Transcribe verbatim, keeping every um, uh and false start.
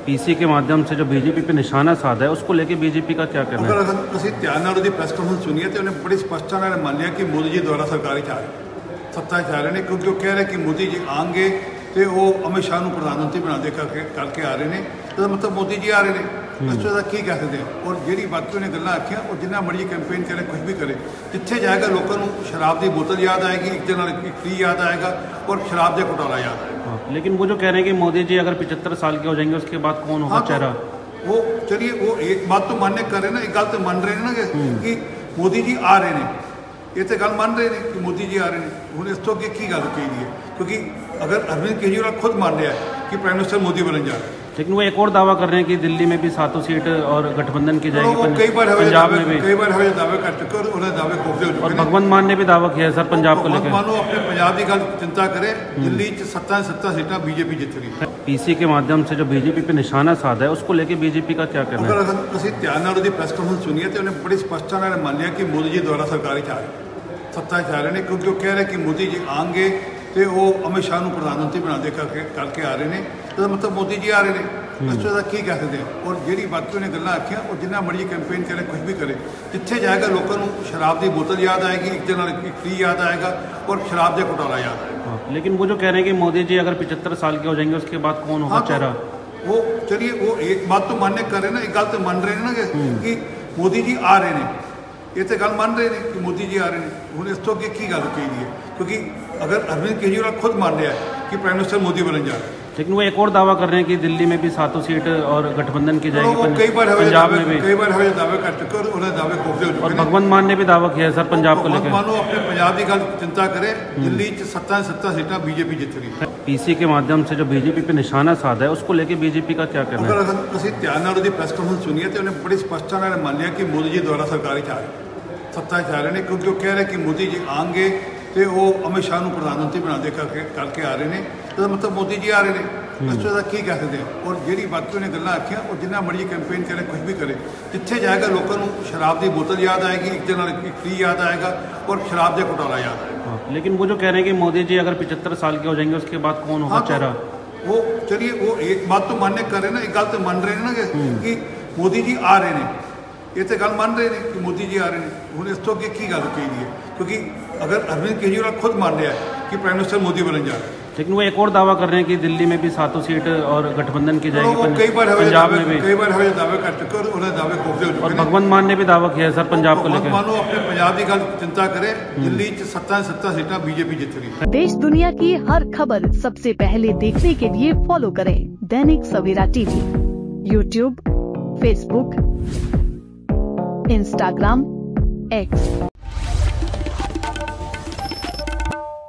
PC के माध्यम से जो बीजेपी पे निशाना साधा है उसको लेके बीजेपी का क्या कहना है? अगर ਅਸੀਂ ਧਿਆਨ ਨਾਲ ਉਹਦੀ ਪ੍ਰੈਸ ਕਾਨਫਰੰਸ ਸੁਣੀ ਹੈ ਤੇ ਉਹਨੇ ਬੜੀ ਸਪਸ਼ਟਤਾ ਨਾਲ ਮੰਨ ਲਿਆ ਕਿ ਮੋਦੀ ਜੀ ਦੁਆਰਾ ਸਰਕਾਰ ਚ ਆ ਰਹੇ ਸੱਤਾ ਚ ਆ ਰਹੇ ਨੇ, ਕਿਉਂਕਿ ਉਹ ਕਹਿ ਰਹੇ ਕਿ ਮੋਦੀ ਜੀ ਆਣਗੇ ਤੇ ਉਹ ਅਮਿਤ ਸ਼ਾਹ ਨੂੰ ਪ੍ਰਧਾਨ ਮੰਤਰੀ ਬਣਾਉਂਦੇ ਕਰਕੇ ਕਰਕੇ ਆ ਰਹੇ ਨੇ। ਇਹਦਾ ਮਤਲਬ ਮੋਦੀ ਜੀ ਆ ਰਹੇ ਨੇ, ਇਸ ਤੋਂ ਜ਼ਿਆਦਾ ਕੀ ਕਹਿ ਸਕਦੇ ਆ। ਔਰ ਜਿਹੜੀ ਬਾਕੀ ਉਹਨੇ ਗੱਲਾਂ ਆਖੀਆਂ, ਉਹ ਜਿੰਨਾ ਮਰਜ਼ੀ ਕੈਂਪੇਨ ਕਰੇ, ਕੁਝ ਵੀ करे, ਜਿੱਥੇ ਜਾਏਗਾ ਲੋਕਾਂ ਨੂੰ ਸ਼ਰਾਬ ਦੀ ਬੋਤਲ ਯਾਦ ਆएगी, एक ਦੇ ਨਾਲ ਇੱਕ फ्री याद आएगा और शराब का घोटाला याद आएगा। लेकिन वो जो कह रहे हैं कि मोदी जी अगर पिछहत्तर साल के हो जाएंगे उसके बाद कौन होगा चेहरा? वो चलिए, वो एक बात तो मान्य कर रहे हैं ना, एक गल तो मान रहे हैं ना कि मोदी जी आ रहे हैं, ये तो गल मान रहे हैं कि मोदी जी आ रहे हैं। हूँ इस तो अगे की गल कही है, क्योंकि अगर अरविंद केजरीवाल खुद मान रहा है कि प्राइम मिनिस्टर मोदी बनने जा रहे हैं, लेकिन वो एक और दावा कर रहे हैं कि दिल्ली में भी सातों सीट और गठबंधन की जाएगी। पंज, कई बार पंजाब में भी कई बार हवे दावे कर चुके और उन्हें दावे खोखले हो चुके। और भगवंत मान ने भी दावा किया है सर पंजाब को लेकर। मानो अपने पंजाब की गल चिंता करे, दिल्ली सत्ता सत्ता सीटा बीजेपी जित रही। पीसी के माध्यम से जो बीजेपी पे निशाना साधा है उसको लेके बीजेपी का क्या कहना है? अगर ਅਸੀਂ ਧਿਆਨ ਨਾਲ ਉਹਦੀ ਪ੍ਰੈਸ ਕਾਨਫਰੰਸ ਸੁਣੀ ਹੈ ਤੇ ਉਹਨੇ ਬੜੀ ਸਪਸ਼ਟਤਾ ਨਾਲ ਮੰਨ ਲਿਆ ਕਿ ਮੋਦੀ ਜੀ ਦੁਆਰਾ ਸਰਕਾਰ ਚ ਆ ਰਹੇ ਸੱਤਾ ਚ ਆ ਰਹੇ ਨੇ, ਕਿਉਂਕਿ ਉਹ ਕਹਿ ਰਹੇ ਕਿ ਮੋਦੀ ਜੀ ਆਣਗੇ ਤੇ ਉਹ ਅਮਿਤ ਸ਼ਾਹ ਨੂੰ ਪ੍ਰਧਾਨ ਮੰਤਰੀ ਬਣਾਉਂਦੇ ਕਰਕੇ ਕਰਕੇ ਆ ਰਹੇ ਨੇ। ਇਹਦਾ ਮਤਲਬ ਮੋਦੀ ਜੀ ਆ ਰਹੇ ਨੇ, ਇਸ ਤੋਂ ਜ਼ਿਆਦਾ ਕੀ ਕਹਿ ਸਕਦੇ ਆ। ਔਰ ਜਿਹੜੀ ਬਾਕੀ ਉਹਨੇ ਗੱਲਾਂ ਆਖੀਆਂ, ਉਹ ਜਿੰਨਾ ਮਰਜ਼ੀ ਕੈਂਪੇਨ ਕਰੇ, ਕੁਝ ਵੀ करे, ਜਿੱਥੇ ਜਾਏਗਾ ਲੋਕਾਂ ਨੂੰ शराब की बोतल याद आएगी, एक ਦੇ ਨਾਲ एक फ्री याद आएगा और शराब का घोटाला याद आएगा। लेकिन वो जो कह रहे हैं कि मोदी जी अगर पिछहत्तर साल के हो जाएंगे उसके बाद कौन होगा चेहरा? वो चलिए, वो एक बात तो मान्य कर रहे हैं ना, एक गल तो मान रहे हैं ना कि मोदी जी आ रहे हैं, ये तो गल मान रहे हैं कि मोदी जी आ रहे हैं। हूँ इस तो अगे की गल कही है, क्योंकि अगर अरविंद केजरीवाल खुद मान रहा है कि प्राइम मिनिस्टर मोदी बनने जा रहे हैं, लेकिन वो एक और दावा कर रहे हैं कि दिल्ली में भी सातों सीट और गठबंधन की जाएगी। कई बार पंजाब में भी कई बार हवे दावे कर चुके और उन्हें दावे खोखले हो चुके। और भगवंत मान ने भी दावा किया है सर पंजाब को लेकर। मानो अपने पंजाब की गल चिंता करे, दिल्ली सत्ता सत्ता सीटा बीजेपी जित रही। पीसी के माध्यम से जो बीजेपी पे निशाना साधा है उसको लेके बीजेपी का क्या कहना है? अगर ਅਸੀਂ ਧਿਆਨ ਨਾਲ ਉਹਦੀ ਪ੍ਰੈਸ ਕਾਨਫਰੰਸ ਸੁਣੀ ਹੈ ਤੇ ਉਹਨੇ ਬੜੀ ਸਪਸ਼ਟਤਾ ਨਾਲ ਮੰਨ ਲਿਆ ਕਿ ਮੋਦੀ ਜੀ ਦੁਆਰਾ ਸਰਕਾਰ ਚ ਆ ਰਹੇ ਸੱਤਾ ਚ ਆ ਰਹੇ ਨੇ, ਕਿਉਂਕਿ ਉਹ ਕਹਿ ਰਹੇ ਕਿ ਮੋਦੀ ਜੀ ਆਣਗੇ ਤੇ ਉਹ ਅਮਿਤ ਸ਼ਾਹ ਨੂੰ ਪ੍ਰਧਾਨ ਮੰਤਰੀ ਬਣਾਉਂਦੇ ਕਰਕੇ ਕਰਕੇ ਆ ਰਹੇ ਨੇ। ਇਹਦਾ ਮਤਲਬ ਮੋਦੀ ਜੀ ਆ ਰਹੇ ਨੇ, ਇਸ ਤੋਂ ਜ਼ਿਆਦਾ ਕੀ ਕਹਿ ਸਕਦੇ ਆ। ਔਰ ਜਿਹੜੀ ਬਾਕੀ ਉਹਨੇ ਗੱਲਾਂ ਆਖੀਆਂ, ਉਹ ਜਿੰਨਾ ਮਰਜ਼ੀ ਕੈਂਪੇਨ ਕਰੇ, ਕੁਝ ਵੀ करे, ਜਿੱਥੇ ਜਾਏਗਾ ਲੋਕਾਂ ਨੂੰ शराब की बोतल याद आएगी, एक ਦੇ ਨਾਲ एक फ्री याद आएगा और शराब का घोटाला याद आएगा। लेकिन वो जो कह रहे हैं कि मोदी जी अगर पिछहत्तर साल के हो जाएंगे उसके बाद कौन होगा चेहरा? वो चलिए, वो एक बात तो मान्य कर रहे हैं ना, एक गल तो मान रहे हैं ना कि मोदी जी आ रहे हैं, ये तो गल मान रहे हैं कि मोदी जी आ रहे हैं। हूँ इस तो अगे की गल कही है, क्योंकि अगर अरविंद केजरीवाल खुद मान रहा है कि प्राइम मिनिस्टर मोदी बनने जा रहे हैं, लेकिन वो एक और दावा कर रहे हैं कि दिल्ली में भी सातों सीट और गठबंधन की जाएगी। कई बार पंजाब में भी कई बार हवे दावे कर चुके और उन्हें दावे खोखले हो चुके। और भगवंत मान ने भी दावा किया है सर पंजाब को लेकर। मानो अपने पंजाब की गल चिंता करे, दिल्ली सत्ता सत्ता सीटा बीजेपी जित रही। देश दुनिया की हर खबर सबसे पहले देखने के लिए फॉलो करें Dainik Savera TV, YouTube, Facebook, Instagram, x.